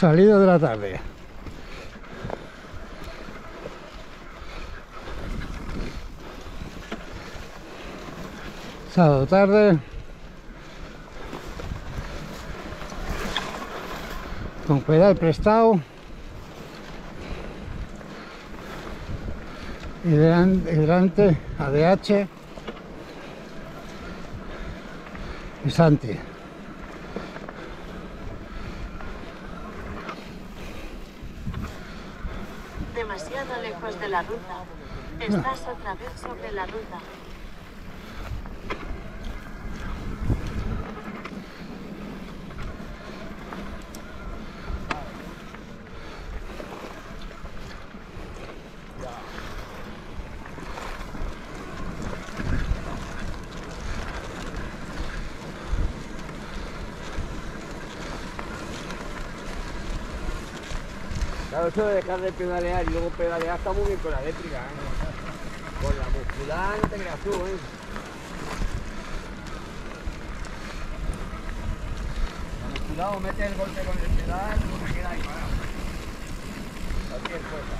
Salido de la tarde. Sábado tarde. Con pedal prestado. Hidrante, ADH y Santi. Demasiado lejos de la ruta. Estás otra vez sobre la ruta. Claro, eso de dejar de pedalear y luego pedalear está muy bien con la eléctrica, ¿eh? Con la muscular no te creas tú, ¿eh? La muscular o mete el golpe con el pedal o se queda ahí parado. Cualquier cosa.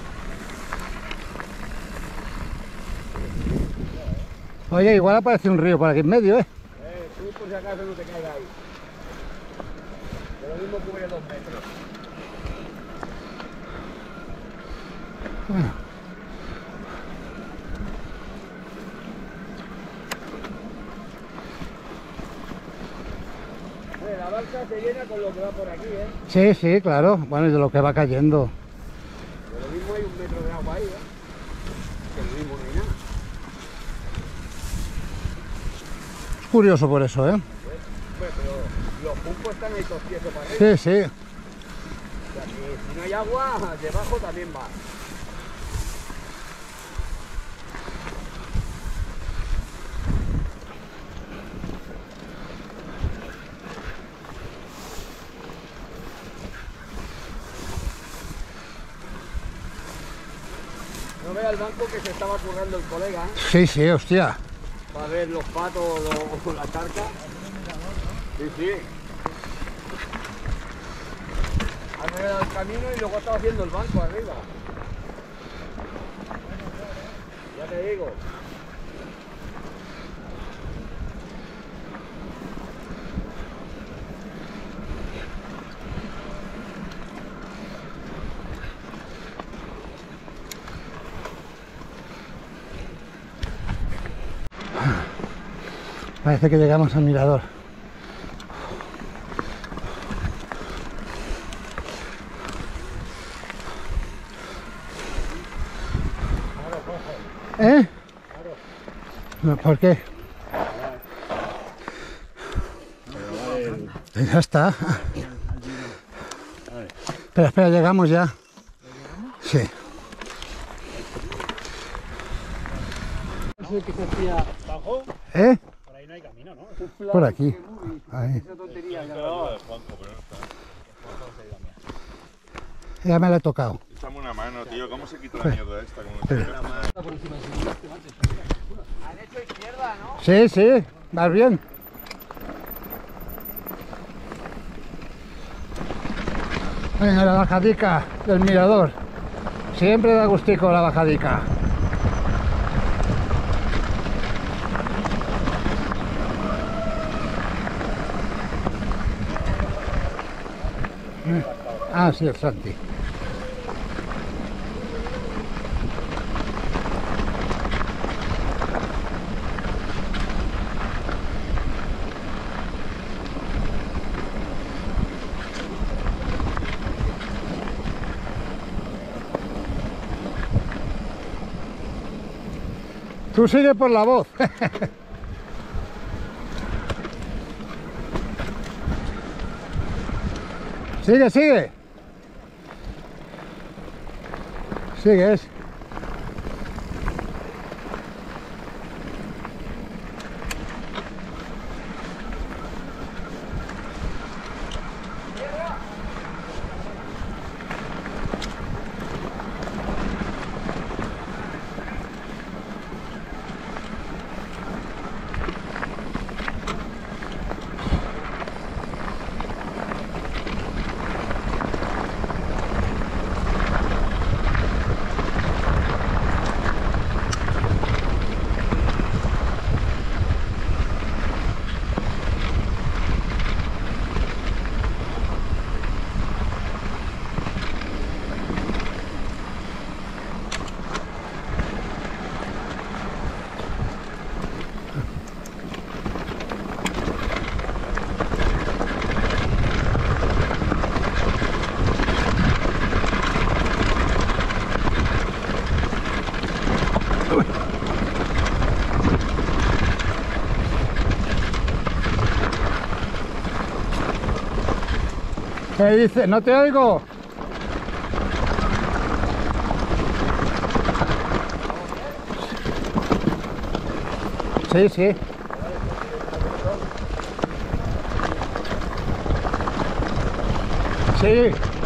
Oye, igual aparece un río por aquí en medio, ¿eh? Tú por si acaso no te caigas ahí. De lo mismo cubre 2 metros. Bueno. La balsa se llena con lo que va por aquí, ¿eh? Sí, sí, claro. Bueno, y de lo que va cayendo. De lo mismo hay 1 metro de agua ahí, ¿eh? Que lo mismo no hay nada. Es curioso por eso, ¿eh? Bueno, pero los juncos están ahí todos tiesos para arriba. Sí, sí. O sea que si no hay agua, debajo también va. No vea el banco que se estaba currando el colega, ¿eh? Sí, sí, hostia. Para ver los patos o la charca. Sí, sí. Ha arreglado el camino y luego estaba haciendo el banco arriba. Ya te digo. Parece que llegamos al mirador. ¿Eh? No, ¿por qué? Ya está. Espera, espera, llegamos ya. Sí. ¿Eh? Por ahí no hay camino, ¿no? Por aquí. Ahí. Esa tontería ya Ya me la he tocado. Échame una mano, tío. ¿Cómo se quita la mierda esta? ¿Cómo se quita? han hecho izquierda, ¿no? Sí, sí, vas bien. Venga, la bajadica del mirador. Siempre da gustico la bajadica. Ah, sí, el Santi. Tú sigue por la voz. Sigue, sigue. Sigues. ¿Qué dice? No te oigo. Sí, sí. Sí.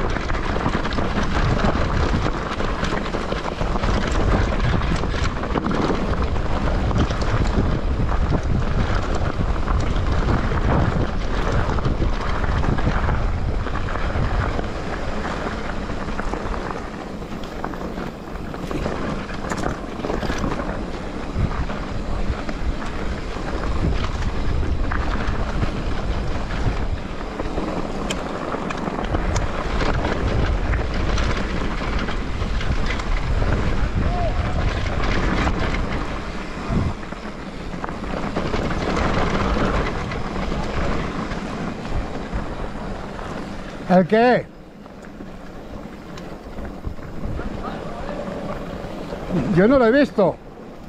¿El qué? Yo no lo he visto.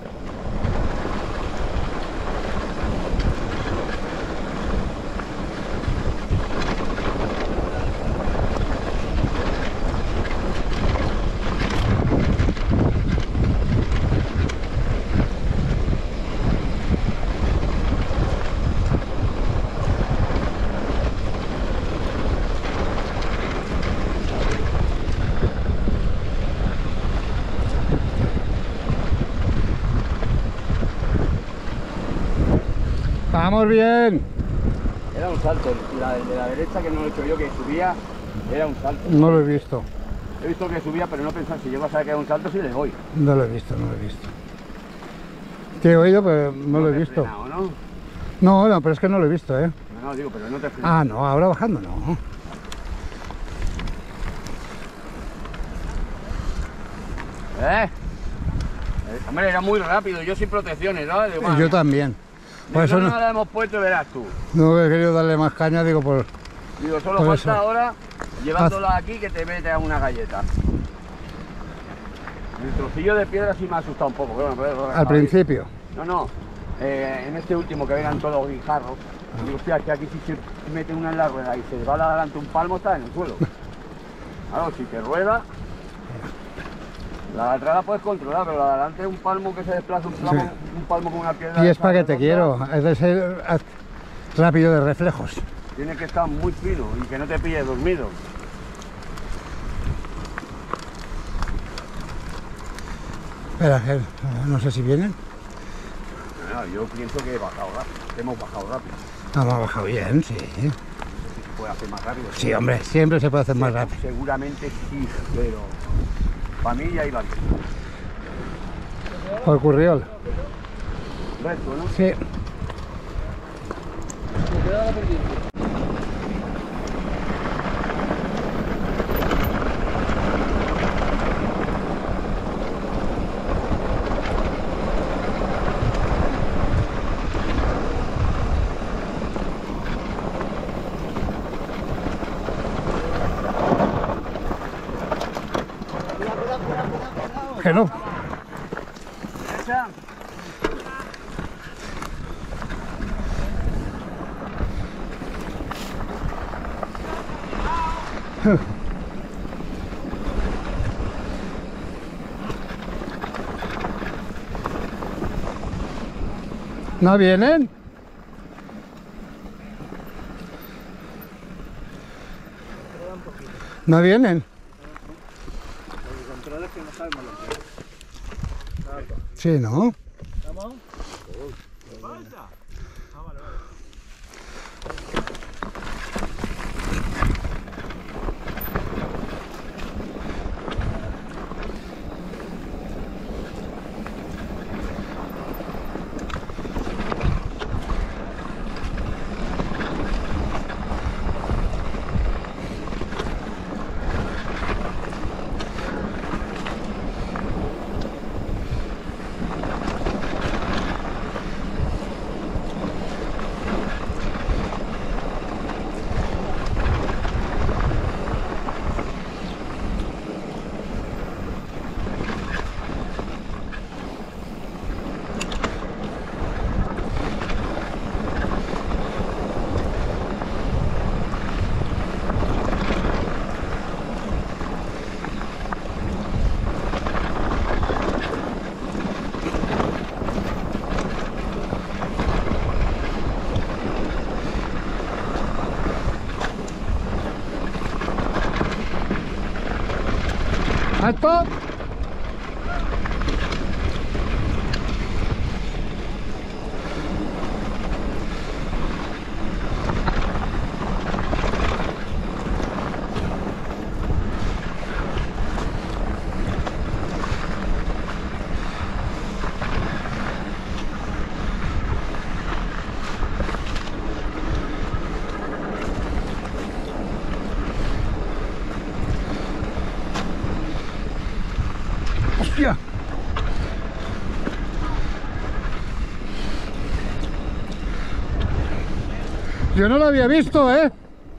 Vamos bien. Era un salto, el de la derecha que no lo he hecho yo, que subía, era un salto. No lo he visto. He visto que subía, pero no pensaba si llego a saber que era un salto, si le doy. No lo he visto, no lo he visto. Te he oído, pero no lo he te he visto. frenado, ¿no? No, no, pero es que no lo he visto, ¿eh? No, digo, pero no te he frenado. Ah, no, ahora bajando no. Hombre, era muy rápido, yo sin protecciones, ¿no? Digo, Yo también. Por eso no no, la hemos puesto, verás tú. no he querido darle más caña, digo, por... Digo, solo Por falta eso. ahora llevándola aquí que te mete a una galleta. El trocillo de piedra sí me ha asustado un poco. Pero, Al principio. No. En este último que vengan todos guijarros. Digo, hostia, que aquí si se mete una en la rueda y se va adelante un palmo, está en el suelo. Claro, si te rueda, la de atrás la puedes controlar, pero la de adelante es un palmo que se desplaza, un palmo con una piedra. Y es para que te quiero, es de ser rápido de reflejos. Tiene que estar muy fino y que no te pille dormido. Espera, no sé si vienen. No, yo pienso que he bajado rápido, que hemos bajado rápido. Hemos bajado bien, sí. No sé si se puede hacer más rápido. Sí, hombre, siempre se puede hacer más rápido. Seguramente sí, pero para mí ya iba bien. Por Curriol. Recto, ¿no? Sí. Que no. Derecha. ¿No vienen? ¿No vienen? Sí, ¿no? ¡Alto! ¡Hostia! Yo no lo había visto, ¿eh?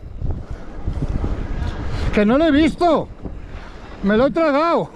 Que no lo he visto. Me lo he tragado.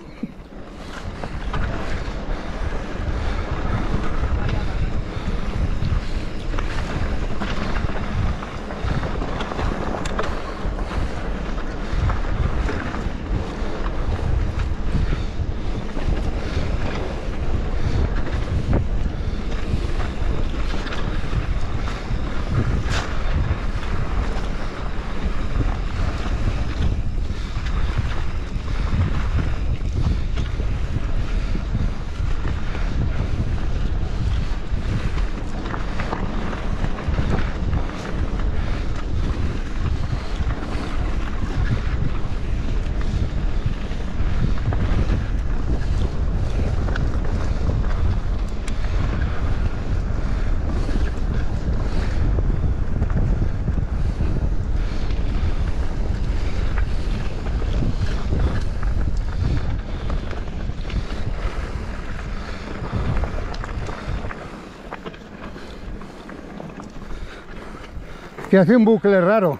Que hace un bucle raro.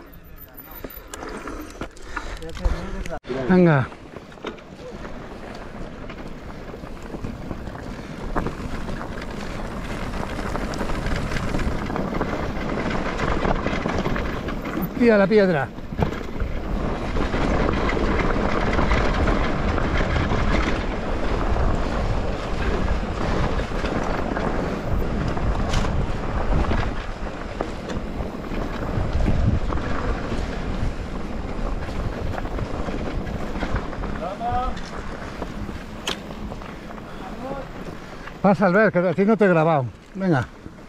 Venga. Tira la piedra. Pasa, Albert, que a ti no te he grabado. Venga.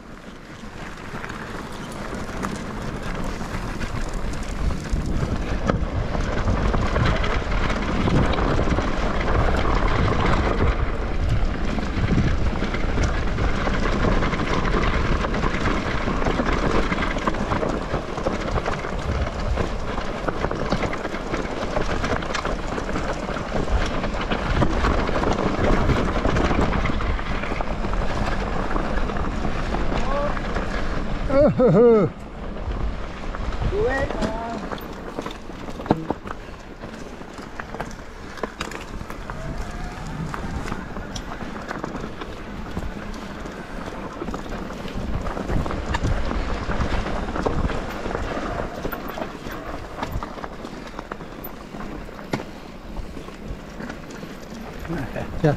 Ya.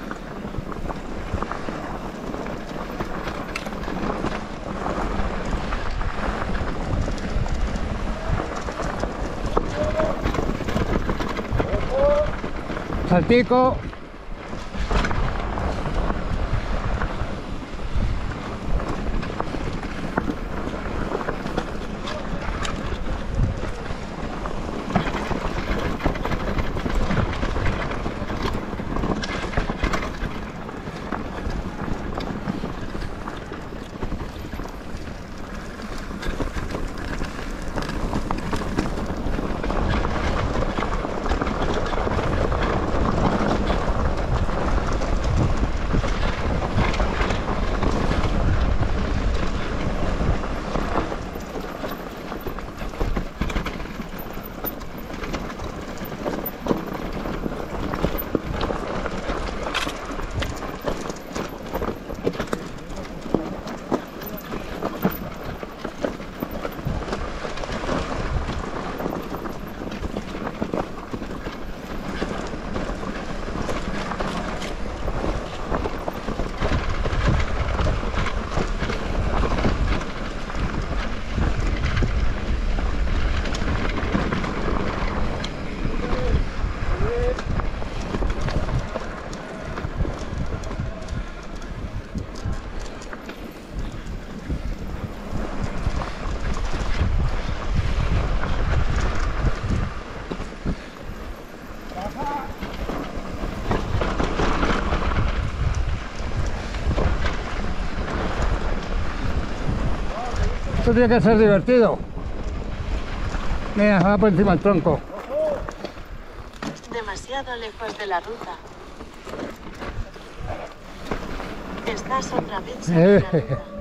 Saltico. Esto tiene que ser divertido. Mira, va por encima del tronco. Demasiado lejos de la ruta. Estás otra vez en la ruta.